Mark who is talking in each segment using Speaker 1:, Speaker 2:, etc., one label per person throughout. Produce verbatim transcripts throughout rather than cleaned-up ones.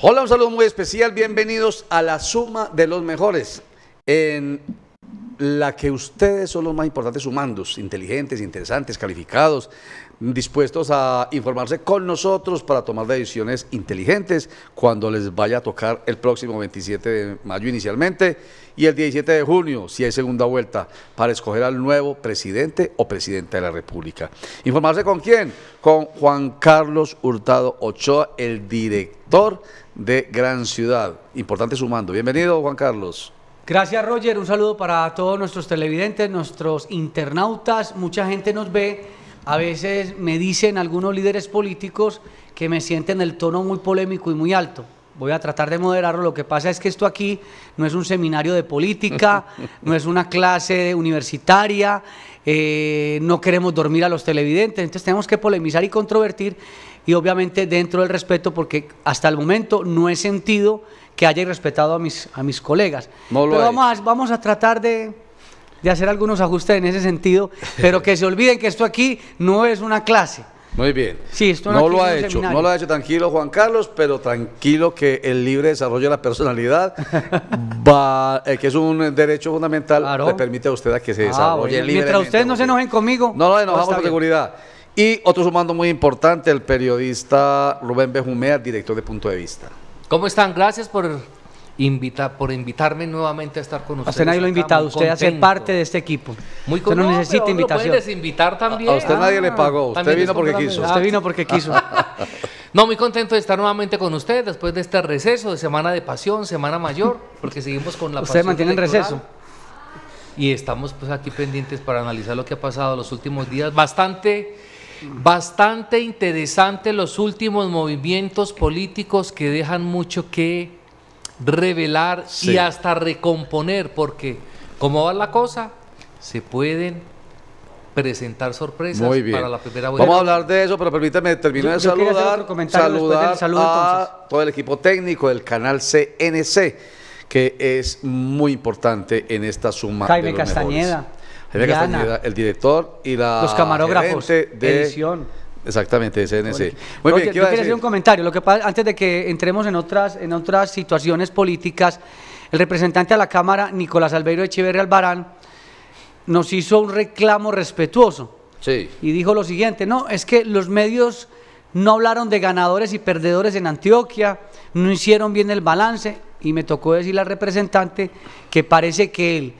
Speaker 1: Hola, un saludo muy especial, bienvenidos a la suma de los mejores, en la que ustedes son los más importantes sumandos, inteligentes, interesantes, calificados, dispuestos a informarse con nosotros para tomar decisiones inteligentes cuando les vaya a tocar el próximo veintisiete de mayo inicialmente y el diecisiete de junio, si hay segunda vuelta, para escoger al nuevo presidente o presidenta de la República. ¿Informarse con quién? Con Juan Carlos Hurtado Ochoa, el director de Gran Ciudad. Importante sumando. Bienvenido, Juan Carlos.
Speaker 2: Gracias, Roger. Un saludo para todos nuestros televidentes, nuestros internautas. Mucha gente nos ve. A veces me dicen algunos líderes políticos que me sienten el tono muy polémico y muy alto. Voy a tratar de moderarlo. Lo que pasa es que esto aquí no es un seminario de política, no es una clase universitaria, eh, no queremos dormir a los televidentes, entonces tenemos que polemizar y controvertir, y obviamente dentro del respeto, porque hasta el momento no he sentido que haya irrespetado a mis, a mis colegas.
Speaker 1: No lo
Speaker 2: Pero
Speaker 1: hay.
Speaker 2: vamos a, vamos a tratar de... de hacer algunos ajustes en ese sentido, pero que se olviden que esto aquí no es una clase.
Speaker 1: Muy bien.
Speaker 2: Sí, esto
Speaker 1: no
Speaker 2: aquí
Speaker 1: lo
Speaker 2: es
Speaker 1: ha
Speaker 2: un
Speaker 1: hecho,
Speaker 2: seminario.
Speaker 1: no lo ha hecho tranquilo Juan Carlos, pero tranquilo que el libre desarrollo de la personalidad, va, eh, que es un derecho fundamental,
Speaker 2: Claro.
Speaker 1: le permite a usted a que se
Speaker 2: Ah,
Speaker 1: desarrolle
Speaker 2: bueno.
Speaker 1: libremente.
Speaker 2: Mientras ustedes no se enojen conmigo.
Speaker 1: No nos
Speaker 2: todo
Speaker 1: enojamos
Speaker 2: está
Speaker 1: por
Speaker 2: bien.
Speaker 1: seguridad. Y otro sumando muy importante, el periodista Rubén Bejumea, director de Punto de Vista.
Speaker 3: ¿Cómo están? Gracias por, invita, por invitarme nuevamente a estar con
Speaker 2: A
Speaker 3: usted.
Speaker 2: usted nadie lo ha invitado, usted a ser parte de este equipo.
Speaker 3: Muy
Speaker 2: Usted no
Speaker 3: contento,
Speaker 2: necesita
Speaker 3: pero
Speaker 2: invitación.
Speaker 3: Lo pueden desinvitar también.
Speaker 1: A usted nadie le pagó, usted
Speaker 3: también
Speaker 1: vino
Speaker 3: es
Speaker 1: porque
Speaker 3: completamente-
Speaker 1: quiso.
Speaker 2: Usted vino porque quiso.
Speaker 3: No, muy contento de estar nuevamente con usted después de este receso de Semana de Pasión, Semana Mayor, porque seguimos con la
Speaker 2: ¿Ustedes
Speaker 3: pasión
Speaker 2: mantienen
Speaker 3: electoral.
Speaker 2: receso?
Speaker 3: Y estamos pues aquí pendientes para analizar lo que ha pasado los últimos días. Bastante, bastante interesante los últimos movimientos políticos que dejan mucho que revelar
Speaker 1: Sí.
Speaker 3: y hasta recomponer, porque como va la cosa, se pueden presentar sorpresas
Speaker 1: Muy bien.
Speaker 3: para la primera vuelta.
Speaker 1: Vamos a hablar de eso, pero permítame terminar
Speaker 2: Yo-
Speaker 1: de
Speaker 2: yo quería hacer
Speaker 1: saludar,
Speaker 2: otro comentario después
Speaker 1: saludar
Speaker 2: del saludo,
Speaker 1: a
Speaker 2: entonces.
Speaker 1: todo el equipo técnico del canal C N C, que es muy importante en esta suma
Speaker 2: Jaime
Speaker 1: de los
Speaker 2: Castañeda,
Speaker 1: mejores. Jaime
Speaker 2: Diana,
Speaker 1: Castañeda, el director y la
Speaker 2: los camarógrafos,
Speaker 1: gerente de
Speaker 2: edición.
Speaker 1: Exactamente, de C N C. Muy
Speaker 2: Roger,
Speaker 1: bien, ¿qué
Speaker 2: yo
Speaker 1: iba a
Speaker 2: quería
Speaker 1: decir?
Speaker 2: hacer un comentario. Lo que pasa, antes de que entremos en otras, en otras situaciones políticas, el representante a la Cámara, Nicolás Albeiro Echeverri Albarán, nos hizo un reclamo respetuoso
Speaker 1: Sí.
Speaker 2: y dijo lo siguiente: no, es que los medios no hablaron de ganadores y perdedores en Antioquia, no hicieron bien el balance, y me tocó decirle al representante que parece que él,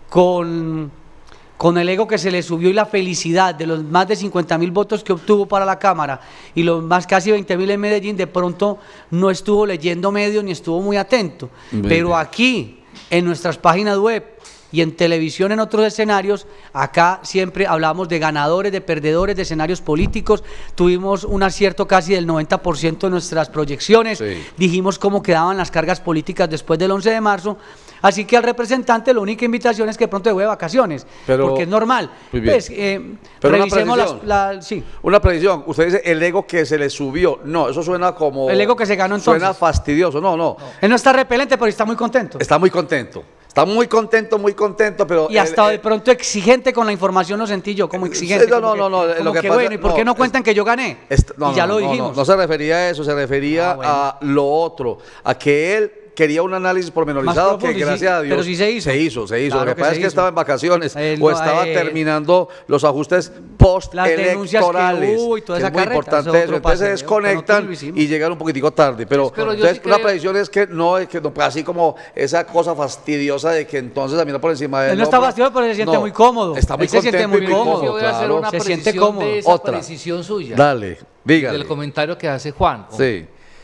Speaker 2: con... con el ego que se le subió y la felicidad de los más de cincuenta mil votos que obtuvo para la Cámara y los más casi veinte mil en Medellín, de pronto no estuvo leyendo medios ni estuvo muy atento.
Speaker 1: Muy
Speaker 2: Pero
Speaker 1: bien.
Speaker 2: aquí, en nuestras páginas web y en televisión, en otros escenarios, acá siempre hablamos de ganadores, de perdedores, de escenarios políticos. Tuvimos un acierto casi del noventa por ciento de nuestras proyecciones.
Speaker 1: Sí.
Speaker 2: Dijimos cómo quedaban las cargas políticas después del once de marzo. Así que al representante la única invitación es que de pronto se fue de vacaciones,
Speaker 1: Pero-
Speaker 2: porque es normal.
Speaker 1: Muy bien.
Speaker 2: Pues, eh,
Speaker 1: Pero una
Speaker 2: revisemos las,
Speaker 1: precisión.
Speaker 2: la- sí.
Speaker 1: Una predicción, usted dice el ego que se le subió. No, eso suena como...
Speaker 2: El ego que se ganó entonces.
Speaker 1: Suena fastidioso, no, no.
Speaker 2: Él no está repelente, pero está muy contento.
Speaker 1: Está muy contento. Está muy contento, muy contento, pero...
Speaker 2: Y hasta
Speaker 1: el-
Speaker 2: de pronto exigente con la información lo sentí yo, como exigente.
Speaker 1: Sí, no,
Speaker 2: como
Speaker 1: no,
Speaker 2: que-
Speaker 1: no, no,
Speaker 2: como
Speaker 1: lo que
Speaker 2: que
Speaker 1: pasa-
Speaker 2: bueno, ¿y por
Speaker 1: no,
Speaker 2: qué no
Speaker 1: es-
Speaker 2: cuentan que yo gané?
Speaker 1: Est- no,
Speaker 2: y ya
Speaker 1: no,
Speaker 2: lo
Speaker 1: no,
Speaker 2: dijimos.
Speaker 1: No, no se refería a eso, se refería
Speaker 2: Ah, bueno.
Speaker 1: a lo otro, a que él quería un análisis pormenorizado
Speaker 2: Más
Speaker 1: que
Speaker 2: profundo, y sí,
Speaker 1: gracias a Dios
Speaker 2: pero sí se hizo.
Speaker 1: se hizo, se hizo.
Speaker 2: Claro
Speaker 1: Lo que
Speaker 2: que
Speaker 1: pasa
Speaker 2: se
Speaker 1: es que
Speaker 2: hizo.
Speaker 1: estaba en vacaciones
Speaker 2: Él
Speaker 1: o
Speaker 2: no,
Speaker 1: estaba
Speaker 2: eh,
Speaker 1: terminando los ajustes
Speaker 2: Las denuncias que
Speaker 1: postelectorales.
Speaker 2: hubo y toda
Speaker 1: que
Speaker 2: esa
Speaker 1: es muy
Speaker 2: carreta,
Speaker 1: importante
Speaker 2: eso es
Speaker 1: eso.
Speaker 2: otro
Speaker 1: Entonces se
Speaker 2: paseo,
Speaker 1: desconectan
Speaker 2: pero nosotros lo hicimos.
Speaker 1: y llegan un poquitico tarde. Pero,
Speaker 3: Pero yo
Speaker 1: entonces,
Speaker 3: sí
Speaker 1: una
Speaker 3: creo-
Speaker 1: predicción es que no, es que no, así como esa cosa fastidiosa de que entonces también por encima de él.
Speaker 2: Él no está fastidioso, pero se siente muy cómodo.
Speaker 1: Está muy
Speaker 2: Él se siente
Speaker 1: contento y
Speaker 2: muy cómodo.
Speaker 3: Yo voy a hacer
Speaker 1: claro.
Speaker 3: una
Speaker 2: Se siente
Speaker 3: precisión
Speaker 2: cómodo.
Speaker 3: de esa
Speaker 1: Otra.
Speaker 3: precisión suya.
Speaker 1: Dale, dígale.
Speaker 3: Del comentario que hace Juan.
Speaker 1: Sí.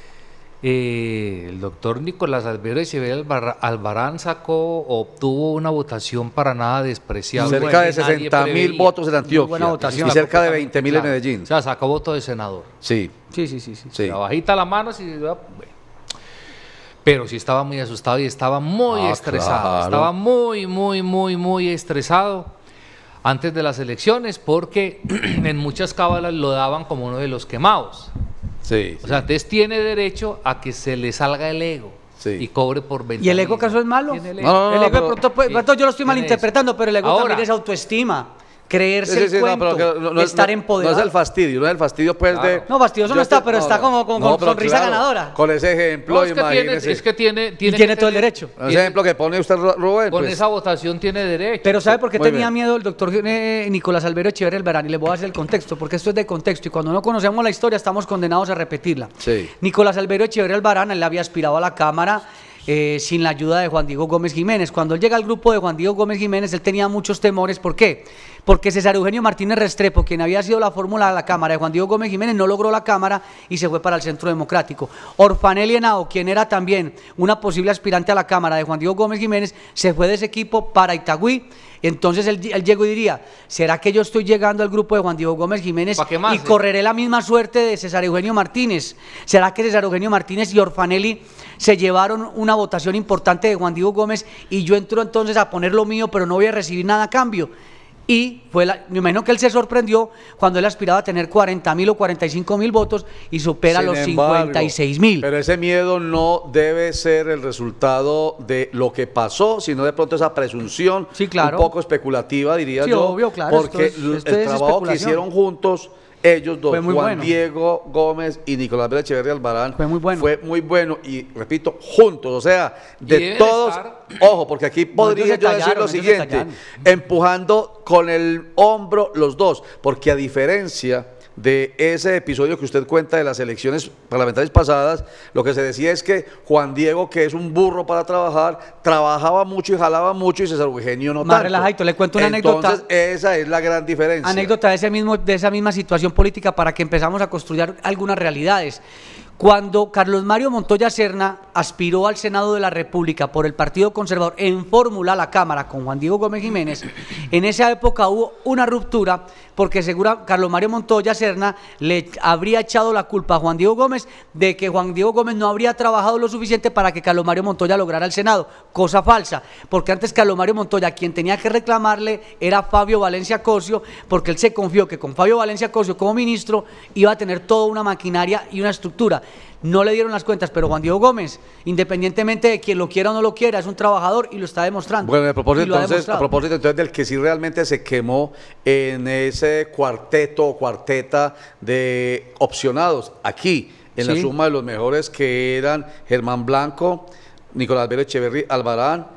Speaker 3: Eh, el doctor Nicolás Albeiro Echeverri Albar- Albarán sacó, obtuvo una votación para nada despreciable.
Speaker 1: Cerca de
Speaker 3: que nadie
Speaker 1: sesenta mil
Speaker 3: preveía.
Speaker 1: votos en Antioquia
Speaker 2: buena votación.
Speaker 1: y cerca de veinte mil en
Speaker 3: Claro.
Speaker 1: Medellín.
Speaker 3: O sea, sacó voto de senador.
Speaker 1: Sí,
Speaker 2: Sí, sí, sí, sí.
Speaker 1: sí.
Speaker 3: La bajita la mano, sí, bueno. Pero sí estaba muy asustado y estaba muy
Speaker 1: Ah,
Speaker 3: estresado.
Speaker 1: claro.
Speaker 3: Estaba muy, muy, muy, muy estresado antes de las elecciones porque en muchas cábalas lo daban como uno de los quemados.
Speaker 1: Sí.
Speaker 3: O sea, entonces tiene derecho a que se le salga el ego.
Speaker 1: Sí.
Speaker 3: Y cobre por venta.
Speaker 2: ¿Y el ego acaso es malo?
Speaker 3: Tiene el
Speaker 1: No, no, no,
Speaker 2: el ego
Speaker 1: pero-
Speaker 2: de pronto, pues,
Speaker 3: sí,
Speaker 2: pronto yo lo estoy
Speaker 3: tiene
Speaker 2: malinterpretando, pero el ego
Speaker 3: Ahora-
Speaker 2: también es autoestima. creerse
Speaker 1: Sí, sí,
Speaker 2: el
Speaker 1: sí, no,
Speaker 2: cuento,
Speaker 1: pero que no- no es-
Speaker 2: estar
Speaker 1: no-
Speaker 2: empoderado.
Speaker 1: No es el fastidio, no es el fastidio pues
Speaker 3: Claro.
Speaker 1: de...
Speaker 2: No, fastidioso no
Speaker 1: yo
Speaker 2: está,
Speaker 1: estoy-
Speaker 2: pero está como con- con
Speaker 1: pero
Speaker 2: sonrisa ganadora.
Speaker 1: Con ese ejemplo,
Speaker 3: No, es, que tiene,
Speaker 1: imagínese.
Speaker 3: es que tiene,
Speaker 2: Y
Speaker 3: tiene,
Speaker 2: tiene
Speaker 3: que
Speaker 2: todo el
Speaker 3: tener-
Speaker 2: derecho.
Speaker 1: Ese
Speaker 3: tiene-
Speaker 1: ejemplo que pone usted, Rubén,
Speaker 3: con
Speaker 1: pues,
Speaker 3: esa votación tiene derecho.
Speaker 2: Pero ¿sabe por qué
Speaker 1: Muy
Speaker 2: tenía
Speaker 1: bien.
Speaker 2: miedo el doctor eh, Nicolás Albeiro Echeverri Albarán? Y le voy a hacer el contexto, porque esto es de contexto y cuando no conocemos la historia estamos condenados a repetirla.
Speaker 1: Sí.
Speaker 2: Nicolás Albeiro Echeverri Albarán, él había aspirado a la Cámara eh, sin la ayuda de Juan Diego Gómez Jiménez. Cuando él llega al grupo de Juan Diego Gómez Jiménez, él tenía muchos temores. ¿Por qué? Porque César Eugenio Martínez Restrepo, quien había sido la fórmula de la Cámara de Juan Diego Gómez Jiménez, no logró la Cámara y se fue para el Centro Democrático. Orfanelli Henao, quien era también una posible aspirante a la Cámara de Juan Diego Gómez Jiménez, se fue de ese equipo para Itagüí. Entonces él, él llegó y diría, ¿será que yo estoy llegando al grupo de Juan Diego Gómez Jiménez
Speaker 3: ¿Pa' qué más,
Speaker 2: y
Speaker 3: eh?
Speaker 2: correré la misma suerte de César Eugenio Martínez? ¿Será que César Eugenio Martínez y Orfanelli se llevaron una votación importante de Juan Diego Gómez y yo entro entonces a poner lo mío, pero no voy a recibir nada a cambio? Y fue la, me imagino que él se sorprendió cuando él aspiraba a tener cuarenta mil o cuarenta y cinco mil votos y supera
Speaker 1: Sin
Speaker 2: los
Speaker 1: embargo,
Speaker 2: cincuenta y seis mil.
Speaker 1: Pero ese miedo no debe ser el resultado de lo que pasó, sino de pronto esa presunción
Speaker 2: Sí, claro.
Speaker 1: un poco especulativa, diría
Speaker 2: Sí,
Speaker 1: yo,
Speaker 2: obvio, claro,
Speaker 1: porque
Speaker 2: esto es-
Speaker 1: l-
Speaker 2: esto
Speaker 1: el
Speaker 2: es
Speaker 1: trabajo que
Speaker 2: especulación.
Speaker 1: hicieron juntos ellos dos,
Speaker 2: Fue muy
Speaker 1: Juan
Speaker 2: bueno.
Speaker 1: Diego Gómez y Nicolás Albeiro Echeverri Albarán,
Speaker 2: Fue muy bueno.
Speaker 1: fue muy bueno y repito, juntos, o sea,
Speaker 3: Y
Speaker 1: de
Speaker 3: debe
Speaker 1: todos,
Speaker 3: estar-
Speaker 1: ojo, porque aquí podría
Speaker 2: ellos se
Speaker 1: yo decir
Speaker 2: tallaron,
Speaker 1: lo
Speaker 2: ellos se
Speaker 1: siguiente,
Speaker 2: tallaron.
Speaker 1: empujando con el hombro los dos, porque a diferencia de ese episodio que usted cuenta de las elecciones parlamentarias pasadas, lo que se decía es que Juan Diego, que es un burro para trabajar, trabajaba mucho y jalaba mucho y César Eugenio no
Speaker 2: Más
Speaker 1: tanto.
Speaker 2: relajadito, le cuento una
Speaker 1: Entonces,
Speaker 2: anécdota.
Speaker 1: esa es la gran diferencia.
Speaker 2: Anécdota de, ese mismo, de esa misma situación política para que empezamos a construir algunas realidades. Cuando Carlos Mario Montoya Serna aspiró al Senado de la República por el Partido Conservador en fórmula a la Cámara con Juan Diego Gómez Jiménez, en esa época hubo una ruptura porque segura Carlos Mario Montoya Serna le habría echado la culpa a Juan Diego Gómez de que Juan Diego Gómez no habría trabajado lo suficiente para que Carlos Mario Montoya lograra el Senado, cosa falsa, porque antes Carlos Mario Montoya quien tenía que reclamarle era Fabio Valencia Cosio, porque él se confió que con Fabio Valencia Cosio como ministro iba a tener toda una maquinaria y una estructura. No le dieron las cuentas, pero Juan Diego Gómez, independientemente de quien lo quiera o no lo quiera, es un trabajador y lo está demostrando.
Speaker 1: Bueno, a propósito,
Speaker 2: Y lo ha
Speaker 1: entonces, a
Speaker 2: demostrado.
Speaker 1: propósito entonces del que sí realmente se quemó en ese cuarteto o cuarteta de opcionados aquí, en la
Speaker 2: Sí.
Speaker 1: suma de los mejores que eran Germán Blanco, Nicolás Albeiro Echeverri Albarán,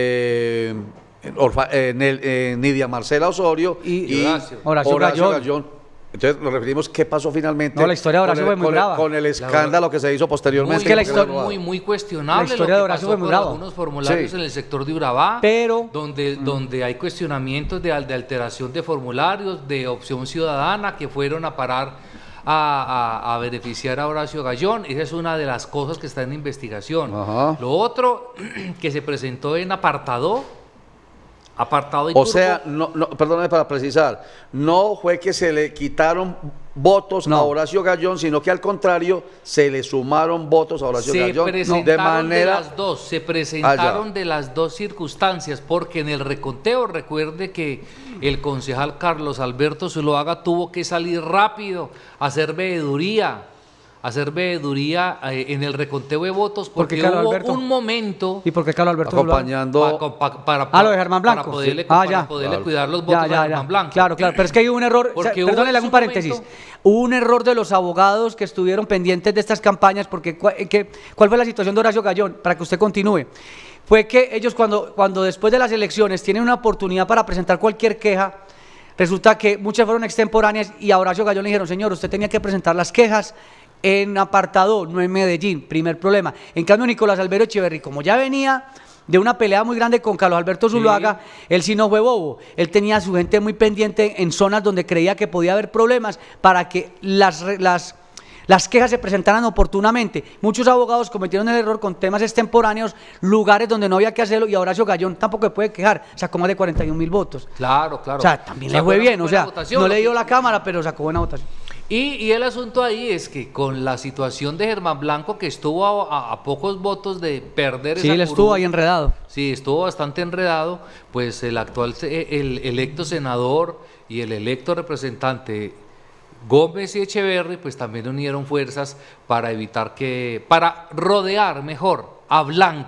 Speaker 1: eh, Orfa- eh, Nel- eh, Nidia Marcela Osorio
Speaker 2: Y-
Speaker 1: y,
Speaker 3: Horacio.
Speaker 2: Horacio Gallón.
Speaker 1: Entonces nos referimos qué pasó finalmente
Speaker 2: No, la historia de Horacio
Speaker 1: con el,
Speaker 2: fue muy
Speaker 1: con el-
Speaker 2: brava.
Speaker 1: con el escándalo que se hizo posteriormente.
Speaker 3: Muy,
Speaker 2: que la
Speaker 1: con
Speaker 2: historia-
Speaker 1: el-
Speaker 3: muy, muy cuestionable
Speaker 2: La historia
Speaker 3: lo
Speaker 2: de
Speaker 3: que
Speaker 2: Horacio
Speaker 3: pasó
Speaker 2: fue muy
Speaker 3: con
Speaker 2: brava.
Speaker 3: algunos formularios
Speaker 1: Sí.
Speaker 3: en el sector de Urabá,
Speaker 2: Pero-
Speaker 3: donde, donde hay cuestionamientos de, al- de alteración de formularios, de opción ciudadana, que fueron a parar a, a- a beneficiar a Horacio Gallón. Esa es una de las cosas que está en investigación.
Speaker 1: Ajá.
Speaker 3: Lo otro, que se presentó en apartado, apartado y
Speaker 1: O
Speaker 3: turbo.
Speaker 1: sea, no, no, perdóname para precisar, no fue que se le quitaron votos
Speaker 2: No.
Speaker 1: a Horacio Gallón, sino que al contrario, se le sumaron votos a Horacio
Speaker 3: se
Speaker 1: Gallón
Speaker 3: presentaron
Speaker 1: de
Speaker 3: de,
Speaker 1: manera...
Speaker 3: las dos, se presentaron
Speaker 1: Ah,
Speaker 3: de las dos circunstancias, porque en el reconteo recuerde que el concejal Carlos Alberto Zuluaga tuvo que salir rápido a hacer veeduría, a hacer veeduría eh, en el reconteo de votos,
Speaker 2: ¿Por qué,
Speaker 3: porque
Speaker 2: Carlos
Speaker 3: hubo
Speaker 2: Alberto?
Speaker 3: un momento
Speaker 2: ¿Y por qué Carlos Alberto Zuluaga?
Speaker 1: acompañando...
Speaker 3: pa- pa- para,
Speaker 2: Ah, lo de Germán Blanco.
Speaker 3: para poderle,
Speaker 2: Sí. Ah,
Speaker 3: para
Speaker 2: ya.
Speaker 3: poderle
Speaker 1: Claro.
Speaker 3: cuidar los votos
Speaker 2: Ya,
Speaker 3: a
Speaker 2: ya,
Speaker 3: Germán
Speaker 2: ya.
Speaker 3: Blanco.
Speaker 2: Claro, claro, pero es que hay un error,
Speaker 3: Porque
Speaker 2: o sea,
Speaker 3: hubo
Speaker 2: perdone,
Speaker 3: en
Speaker 2: le hago
Speaker 3: su
Speaker 2: un paréntesis,
Speaker 3: momento-
Speaker 2: hubo un error de los abogados que estuvieron pendientes de estas campañas, porque cua- eh, que- ¿cuál fue la situación de Horacio Gallón? Para que usted continúe. Fue que ellos cuando, cuando después de las elecciones tienen una oportunidad para presentar cualquier queja, resulta que muchas fueron extemporáneas y a Horacio Gallón le dijeron, señor, usted tenía que presentar las quejas en apartado, no en Medellín, primer problema. En cambio, Nicolás Albeiro Echeverri, como ya venía de una pelea muy grande con Carlos Alberto Zuluaga, él sí no fue bobo, él tenía a su gente muy pendiente en zonas donde creía que podía haber problemas para que las, re- las, las quejas se presentaran oportunamente. Muchos abogados cometieron el error con temas extemporáneos, lugares donde no había que hacerlo, y a Horacio Gallón tampoco se puede quejar, sacó más de cuarenta y un mil votos.
Speaker 3: Claro, claro.
Speaker 2: O sea, también le
Speaker 3: Sacó
Speaker 2: fue
Speaker 3: una
Speaker 2: bien, o
Speaker 3: buena
Speaker 2: sea,
Speaker 3: votación,
Speaker 2: no
Speaker 3: lo
Speaker 2: le dio
Speaker 3: que-
Speaker 2: la cámara, pero sacó buena votación.
Speaker 3: Y, y el asunto ahí es que con la situación de Germán Blanco, que estuvo a, a- a pocos votos de perder
Speaker 2: Sí,
Speaker 3: esa
Speaker 2: él estuvo
Speaker 3: curul,
Speaker 2: ahí enredado.
Speaker 3: Sí, estuvo bastante enredado, pues el actual, se- el electo senador y el electo representante Gómez y Echeverri, pues también unieron fuerzas para evitar que, para rodear mejor a Blanco,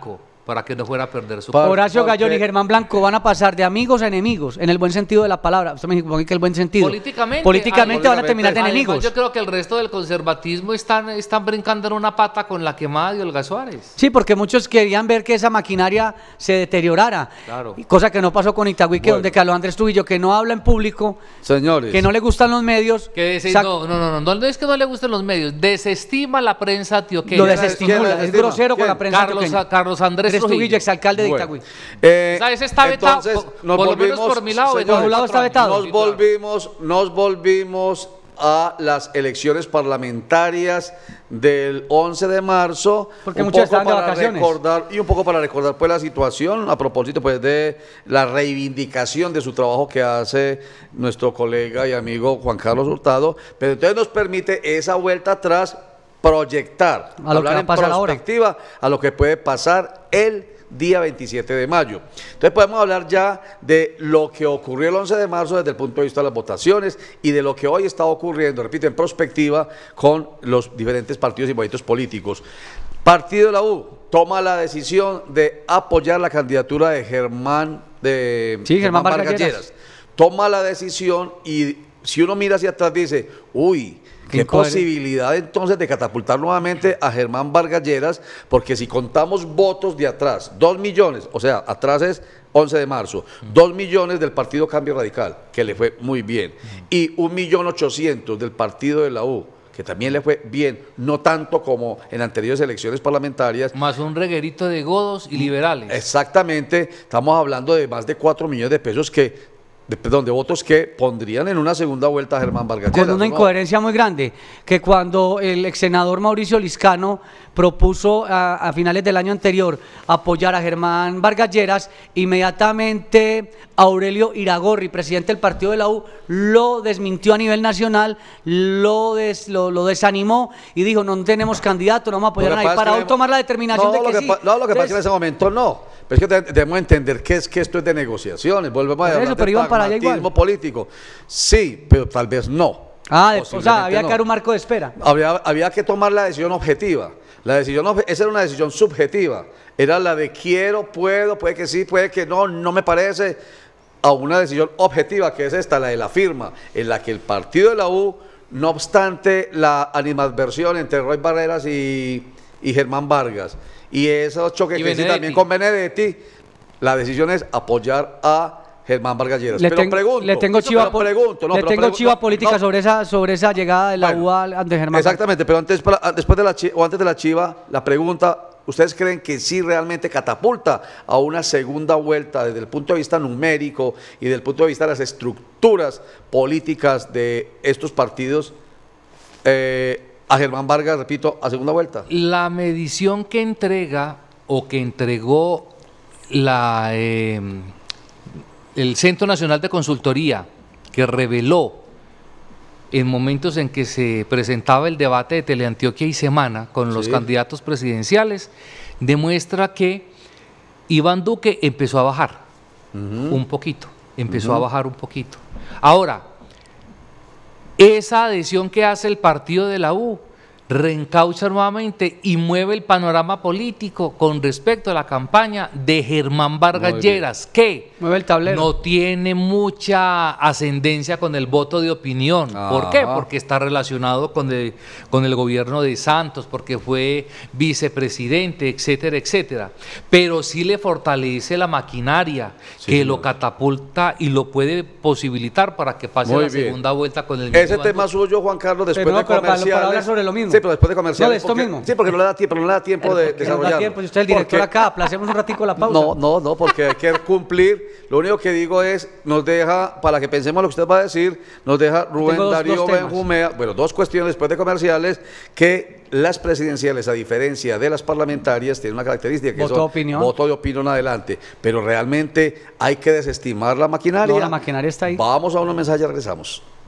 Speaker 3: para que no fuera a perder su
Speaker 1: Pa-
Speaker 2: Horacio
Speaker 1: porque-
Speaker 2: Gallón y Germán Blanco van a pasar de amigos a enemigos, en el buen sentido de la palabra. Usted me dijo que el buen sentido.
Speaker 3: Políticamente,
Speaker 2: Políticamente van a terminar de
Speaker 3: Además,
Speaker 2: enemigos.
Speaker 3: yo creo que el resto del conservatismo están, están brincando en una pata con la quemada de Olga Suárez.
Speaker 2: Sí, porque muchos querían ver que esa maquinaria se deteriorara.
Speaker 3: Claro.
Speaker 2: Y cosa que no pasó con Itagüí, que
Speaker 1: Bueno.
Speaker 2: donde Carlos Andrés Trujillo, que no habla en público,
Speaker 1: Señores,
Speaker 2: que no le gustan los medios.
Speaker 3: Que dice,
Speaker 2: sac-
Speaker 3: no, no, no, no, no es que no le gusten los medios, desestima la prensa antioqueña.
Speaker 2: Lo
Speaker 1: ¿quién
Speaker 2: desestimula,
Speaker 1: la
Speaker 2: es
Speaker 1: desestima?
Speaker 2: grosero con
Speaker 1: ¿Quién?
Speaker 2: la prensa
Speaker 3: Carlos,
Speaker 2: antioqueña.
Speaker 3: Carlos Andrés
Speaker 2: Andrés Trujillo,
Speaker 3: Trujillo.
Speaker 2: exalcalde de
Speaker 1: Bueno.
Speaker 2: Itagüí.
Speaker 1: Eh,
Speaker 3: O sea, ese está vetado,
Speaker 1: entonces,
Speaker 3: por-
Speaker 1: nos
Speaker 3: por lo menos
Speaker 1: volvimos-
Speaker 3: por mi lado,
Speaker 1: señores,
Speaker 3: vetado.
Speaker 2: Por su lado está vetado.
Speaker 1: Nos volvimos, nos volvimos a las elecciones parlamentarias del once de marzo,
Speaker 2: Porque
Speaker 1: un
Speaker 2: muchos
Speaker 1: poco
Speaker 2: estaban de
Speaker 1: para
Speaker 2: vacaciones.
Speaker 1: recordar y un poco para recordar pues la situación a propósito pues de la reivindicación de su trabajo que hace nuestro colega y amigo Juan Carlos Hurtado, pero entonces nos permite esa vuelta atrás proyectar,
Speaker 2: A lo que va a
Speaker 1: en
Speaker 2: pasar ahora.
Speaker 1: perspectiva a lo que puede pasar el día veintisiete de mayo. Entonces podemos hablar ya de lo que ocurrió el once de marzo desde el punto de vista de las votaciones y de lo que hoy está ocurriendo, repito, en perspectiva con los diferentes partidos y movimientos políticos. Partido de la U toma la decisión de apoyar la candidatura de Germán, de
Speaker 2: Sí, Germán Vargas Lleras.
Speaker 1: Toma la decisión y si uno mira hacia atrás dice, uy,
Speaker 2: Qué
Speaker 1: qué
Speaker 2: incoherente.
Speaker 1: posibilidad entonces de catapultar nuevamente a Germán Vargas Lleras, porque si contamos votos de atrás, dos millones, o sea, atrás es once de marzo, dos millones del Partido Cambio Radical, que le fue muy bien, y un millón ochocientos del Partido de la U, que también le fue bien, no tanto como en anteriores elecciones parlamentarias.
Speaker 3: Más un reguerito de godos y liberales.
Speaker 1: Exactamente, estamos hablando de más de cuatro millones de pesos que, de, perdón, de votos que pondrían en una segunda vuelta a Germán Vargas
Speaker 2: Con
Speaker 1: Lleras,
Speaker 2: una
Speaker 1: ¿no?
Speaker 2: incoherencia muy grande, que cuando el ex senador Mauricio Liscano propuso a, a finales del año anterior apoyar a Germán Vargas Lleras, inmediatamente Aurelio Iragorri, presidente del partido de la U, lo desmintió a nivel nacional, lo, des- lo, lo desanimó y dijo, no tenemos candidato, no vamos a apoyar
Speaker 1: Lo
Speaker 2: a
Speaker 1: que
Speaker 2: nadie,
Speaker 1: pasa es
Speaker 2: para
Speaker 1: que
Speaker 2: hoy tomar la determinación
Speaker 1: no,
Speaker 2: de
Speaker 1: lo
Speaker 2: que,
Speaker 1: que
Speaker 2: sí.
Speaker 1: pa- No, lo que pasa es que en
Speaker 2: Entonces,
Speaker 1: ese momento no. Pero es que te- debemos entender que es que esto es de negociaciones. Volvemos
Speaker 2: Por
Speaker 1: a
Speaker 2: eso,
Speaker 1: hablar
Speaker 2: pero
Speaker 1: de
Speaker 2: iban para allá igual.
Speaker 1: pragmatismo político. Sí, pero tal vez no.
Speaker 2: ah, de- o sea,
Speaker 1: Posiblemente
Speaker 2: había
Speaker 1: no.
Speaker 2: que dar un marco de espera.
Speaker 1: Había, había que tomar la decisión objetiva. La decisión, obje- esa era una decisión subjetiva. Era la de quiero, puedo, puede que sí, puede que no, no me parece, a una decisión objetiva, que es esta, la de la firma, en la que el partido de la U, no obstante la animadversión entre Roy Barreras y, y Germán Vargas, y esos choques
Speaker 3: Y
Speaker 1: que sí
Speaker 3: Benedetti.
Speaker 1: también con Benedetti, la decisión es apoyar a Germán Vargas Lleras.
Speaker 2: Le,
Speaker 1: pero
Speaker 2: tengo-
Speaker 1: pregunto,
Speaker 2: le tengo
Speaker 1: pero
Speaker 2: chiva, pol-
Speaker 1: pregunto, no,
Speaker 2: le
Speaker 1: pero
Speaker 2: tengo
Speaker 1: pregu-
Speaker 2: chiva
Speaker 1: no,
Speaker 2: política
Speaker 1: no.
Speaker 2: sobre esa sobre esa llegada de la
Speaker 1: Bueno,
Speaker 2: U al- ante Germán.
Speaker 1: Exactamente, pero antes, para- después de la chi- o antes de la chiva, la pregunta, ¿ustedes creen que sí realmente catapulta a una segunda vuelta desde el punto de vista numérico y desde el punto de vista de las estructuras políticas de estos partidos eh, a Germán Vargas, repito, a segunda vuelta?
Speaker 3: La medición que entrega o que entregó la, eh, el Centro Nacional de Consultoría, que reveló en momentos en que se presentaba el debate de Teleantioquia y Semana con los
Speaker 1: Sí.
Speaker 3: candidatos presidenciales, demuestra que Iván Duque empezó a bajar un poquito, empezó a bajar un poquito. Ahora, esa adhesión que hace el partido de la U reencaucha nuevamente y mueve el panorama político con respecto a la campaña de Germán Vargas
Speaker 1: Muy bien.
Speaker 3: Lleras, que
Speaker 2: Mueve el tablero.
Speaker 3: no tiene mucha ascendencia con el voto de opinión. ¿Por qué?
Speaker 1: Ajá.
Speaker 3: Porque está relacionado con el, con el gobierno de Santos, porque fue vicepresidente, etcétera, etcétera. Pero sí le fortalece la maquinaria,
Speaker 1: Sí,
Speaker 3: que
Speaker 1: señor.
Speaker 3: lo catapulta y lo puede posibilitar para que pase
Speaker 1: Muy
Speaker 3: la
Speaker 1: bien.
Speaker 3: segunda vuelta con el mismo
Speaker 1: Ese
Speaker 3: Iván
Speaker 1: tema
Speaker 3: Duque.
Speaker 1: suyo, Juan Carlos, después
Speaker 2: Pero no,
Speaker 1: de
Speaker 2: pero para- para
Speaker 1: comerciales.
Speaker 2: hablar sobre lo mismo.
Speaker 1: Sí, pero después de comerciales.
Speaker 2: No, de esto
Speaker 1: porque-
Speaker 2: mismo.
Speaker 1: Sí, porque no le da tiempo, no le da tiempo de
Speaker 2: Porque no da
Speaker 1: desarrollar.
Speaker 2: tiempo, si usted es el director acá, aplacemos un ratico la pausa.
Speaker 1: No, no, no, porque hay que cumplir. Lo único que digo es, nos deja, para que pensemos lo que usted va a decir, nos deja Rubén
Speaker 2: Tengo dos-
Speaker 1: Darío
Speaker 2: dos temas.
Speaker 1: Benjumea, bueno, dos cuestiones después de comerciales, que las presidenciales, a diferencia de las parlamentarias, tienen una característica que
Speaker 2: Voto
Speaker 1: son
Speaker 2: de opinión.
Speaker 1: voto de opinión adelante, pero realmente hay que desestimar la maquinaria.
Speaker 2: No, la maquinaria está ahí.
Speaker 1: Vamos a unos mensajes y regresamos.